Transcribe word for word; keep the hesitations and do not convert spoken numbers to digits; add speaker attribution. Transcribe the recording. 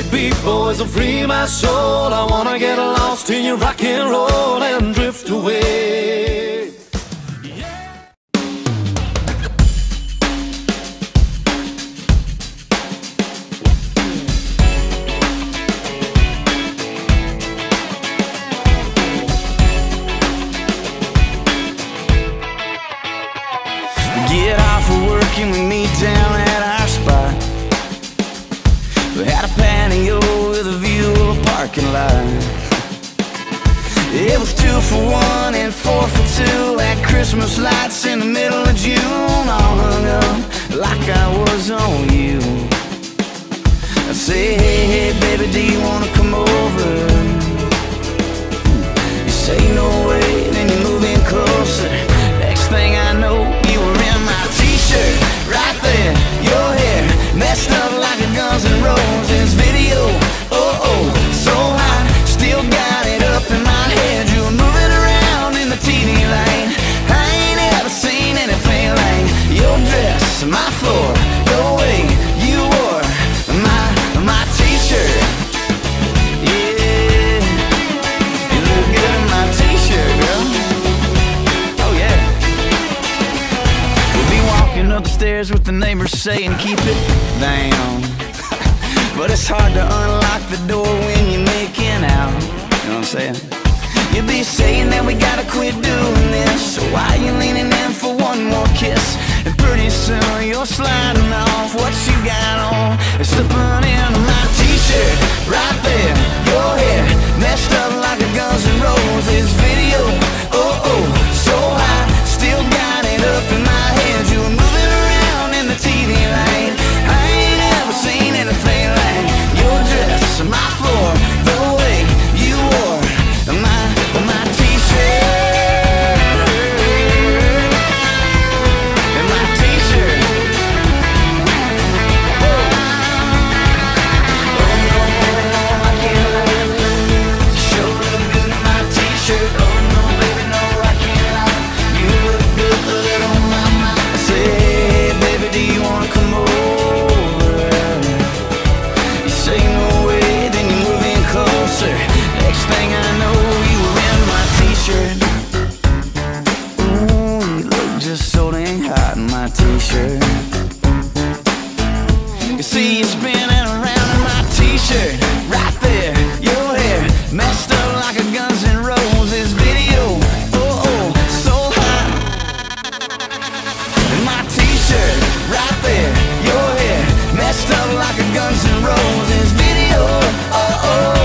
Speaker 1: beat, boys, and free my soul. I wanna get lost in your rock and roll and drift away.
Speaker 2: Get off of work and we meet down at our spot. We had a patio with a view of a parking lot. It was two for one and four for two at Christmas lights in the middle of June, all hung up like I was on you. I say, hey, hey, baby, do you wanna come over? You say no way, then you move in closer. Next thing I know, you were in my t-shirt, right there. Your hair messed up like a Guns N' Roses video. Oh, oh, so hot, still got it up in my head. You were moving around in the T V light. I ain't ever seen anything like your dress, my floor, the way you wore my, my t-shirt. Yeah, you look good in my t-shirt, girl. Oh yeah. We'll be walking up the stairs with the neighbors saying keep it down. But it's hard to unlock the door when you're making out. You know what I'm saying? You'll be saying that we gotta quit doing this. So why you leaning in for one more kiss? And pretty soon you're sliding off what you got on and slipping into my t-shirt, right there. Your hair messed up like a Guns N' Roses video. Oh, oh, so hot, still got it up in my head. You were moving around in the T V light. I ain't ever seen anything like your dress, my floor, the way you wore my, my t-shirt. And my t-shirt. Oh, oh no, I can't lie. You sure look good in my t-shirt. Oh no, baby, no, I can't lie. You look good on my mind. I say, hey, baby, do you wanna come over? You say no way, then you move in closer. Next thing I know, you were in my t-shirt. Ooh, you look just so dang hot in my t-shirt. You see you spinning around in my t-shirt, right there. Your hair messed up like a Guns N' Roses video. Oh, oh, so hot. In my t-shirt, right there. Your hair messed up like a Guns N' Roses video. Oh, oh.